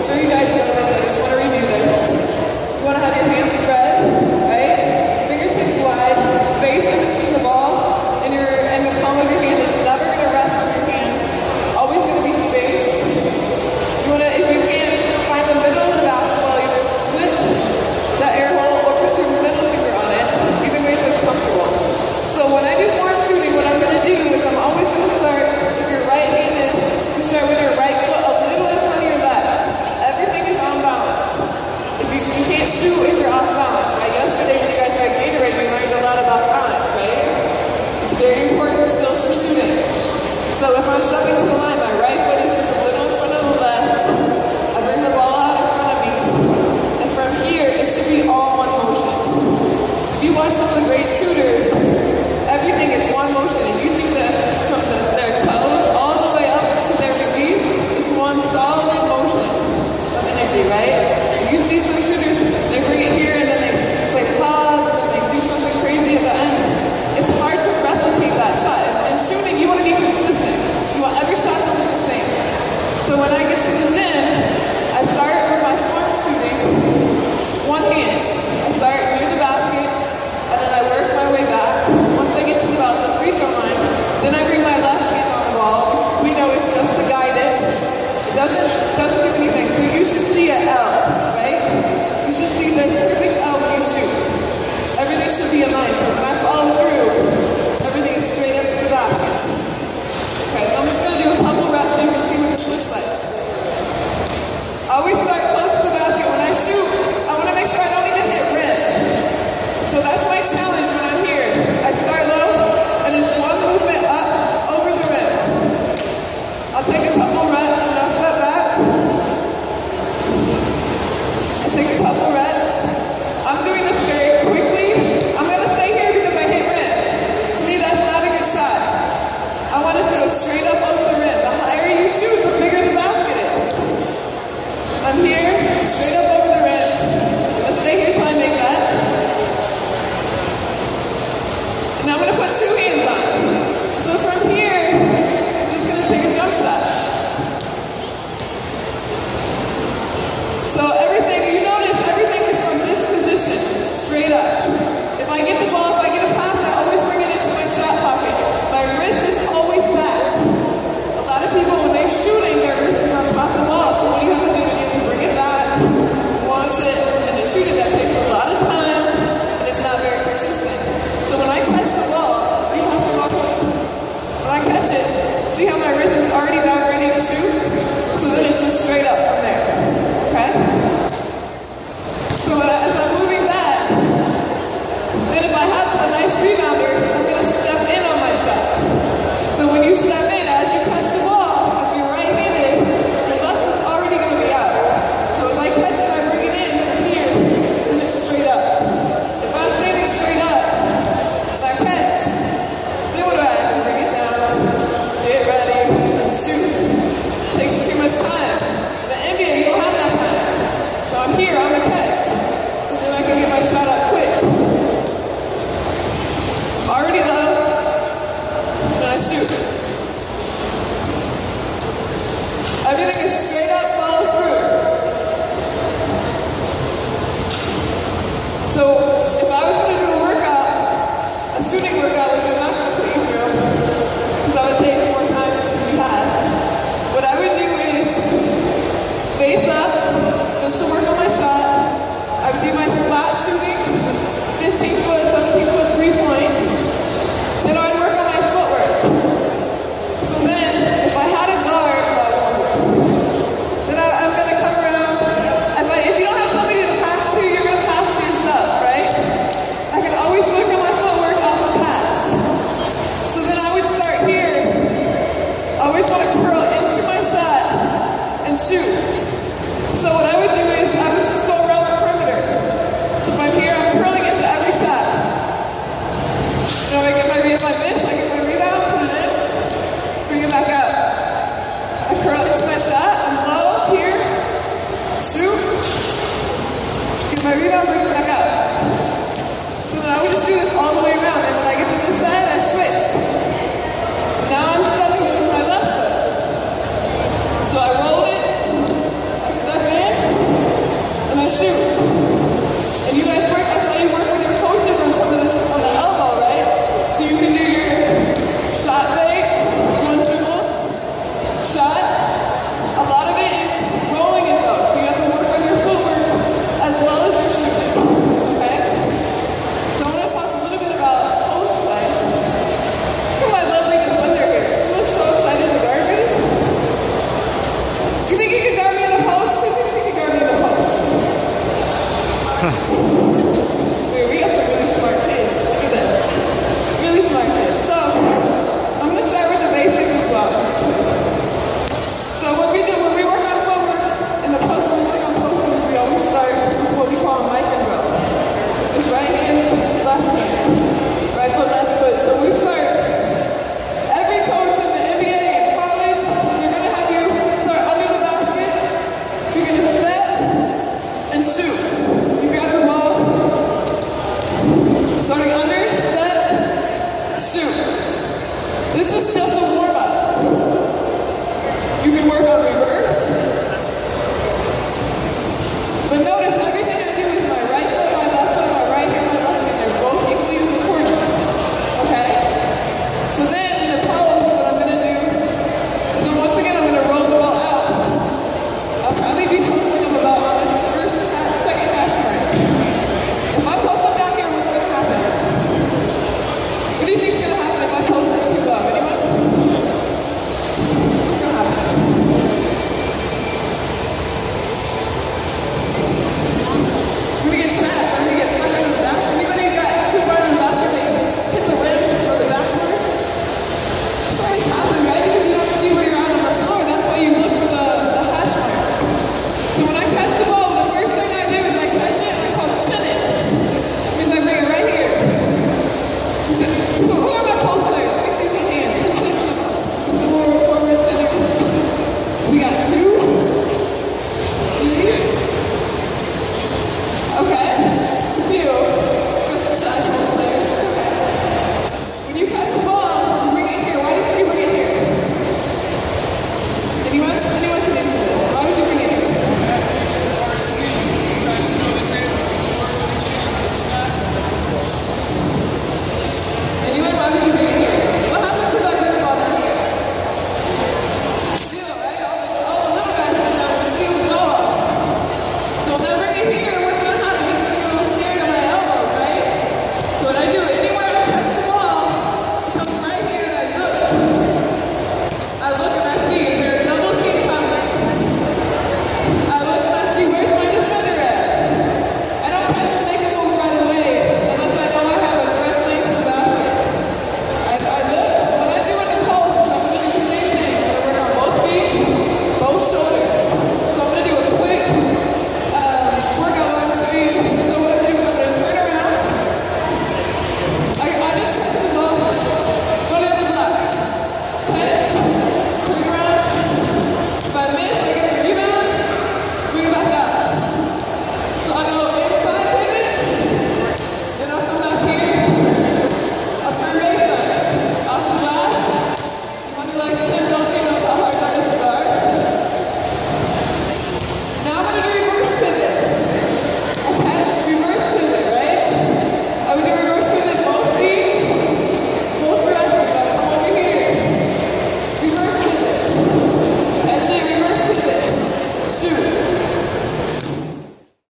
sure you guys know this, I just want to review this. You want to have your hands spread, right? Fingertips wide, space in between the ball and the palm of your hand. It's never going to rest on your hands. Always going to be space. You want to, if you can, find the middle of the basketball, either split that air hole or put your middle finger on it. Either way is comfortable. So when I do form shooting, what I'm going to do is I'm always going to start, if you're right-handed, you start with your right foot a little in front of your left. Everything is on balance. You can't shoot if you're off balance, right? Yesterday when you guys were at Gatorade, we learned a lot about balance, right? It's very important skills for shooting. So if I'm stepping to the line, my right foot is just a little in front of the left. I bring the ball out in front of me. And from here, it should be all one motion. So if you watch some of the great shooters, everything is one motion. If you think that from their toes all the way up to their release, it's one solid motion of energy, right? You see some shooters, they bring it here and then they pause and they do something crazy at the end. It's hard to replicate that shot. In shooting, you want to be consistent. You want every shot to look the same. So when I get to the gym, I start with my form shooting, one hand. I start near the basket, and then I work my way back. Once I get to about the free throw line, then I bring my left hand on the ball, which we know is just to guide it. It doesn't do anything. So you should see an L, right? You should see this perfect L when you shoot. Everything should be in line. So when I follow through, everything is straight up to the basket. Okay, so I'm just going to do a couple reps so you can see what this looks like. I always start close to the basket. When I shoot, I want to make sure I don't even hit rim. So that's my challenge when I'm here. I start low, and it's one movement up over the rim. I'll take a couple reps, and I'll step back. I take a couple reps. I'm doing this very quickly. I'm going to stay here because I hit rim. To me, that's not a good shot. I want it to go straight up over the rim. The higher you shoot, the bigger the basket is. I'm here, straight up over the rim. I'm going to stay here till I make that. And I'm going to put two hands on. So from here, I'm just going to take a jump shot. So everything, you notice, everything is from this position, straight up. If I get the ball, if I get a pass, I always bring it into my shot pocket. My wrist is always back. A lot of people, when they're shooting, their wrist is on top of the ball. So what do you have to do? You have to bring it back, launch it, and then shoot it. That takes a lot of time, and it's not very consistent. So when I catch the ball, you pass the ball, coach. When I catch it, see how my wrist is already back ready to shoot? So then it's just straight up from there. Okay? So as I'm moving back, then if I have a nice rebounder, I'm going to step in on my shot. So when you step in, as you catch the ball, if you're right-handed, your left foot's already going to be out. So as I catch it, I bring it in from here, and it's straight up. If I'm standing straight up, if I catch, then what do I have to bring it down, get ready, and shoot? It takes too much time. The Wnba, you don't have that time. So I'm here, I'm gonna catch. So then I can get my shot up quick. Already low, then I shoot. Everything is straight up, follow through. So if I was gonna do a workout, a shooting workout, which I'm not gonna put you through, because I would take more time than we had, what I would do is face up, just to work on my shot. I would do my spot shooting, 15 foot, 17 foot, 3-point. Then I'd work on my footwork. This is just a warm-up. You can work on reverse. But notice everything I do is my right foot, my left foot, my right hand, my left hand. They're both equally as important. Okay? So then in the pose, what I'm going to do is then once again I'm going to roll the ball out. I'll probably be posting them about on this second hash mark. If I post them down here, what's going to happen? What do you think is going to happen if I post them too low? Anyone? What's going to happen? I'm going to get trapped. I'm going to get stuck in the back. Anybody got too far in the basket? They hit the rim or the backboard? It's always happening, right? Because you don't see where you're at on the floor. That's why you look for the hash marks. So when I catch the ball, the first thing I do is I catch it and I call chin it. Because I bring it right here. So, who are my post players? Let me see some hands. Who plays on the post? Forward centers. We got 2. Easy. Okay. A few. There's some shy post players. Okay. When you catch the ball, you bring it here. Why did you bring it here? Anyone? Anyone can answer this. Why would you bring it here? Anyone? Why would you bring it here? What happens if I bring the ball down here? Steal, right? All the little guys come down and steal the ball. So when I bring it here, what's going to happen? He's going to get a little scared of my elbows, right? So what I do, anywhere I catch the ball, it comes right here and I look. I look and I see, is there a double team coming? I look and I see, where's my defender at? I don't catch and make a move right away unless I know I have a direct link to the basket. I look. What I do in the post is I'm going to do the same thing. I'm going to work on both feet, both shoulders. So I'm going to do a quick workout on to you. So what I'm going to do is I'm going to turn around. I just press the ball, go to the block, catch, turn around. If I miss, I get the rebound, bring it back out. So I'll go inside pivot, then I'll come back here. I'll turn baseline, off the glass. You want to be like Tim Duncan knows how hard that is to guard. Now I'm going to do reverse pivot. I catch, reverse pivot, right? I would do reverse pivot both feet, both directions. I come over here. Reverse pivot. Catch it, reverse pivot. Shoot.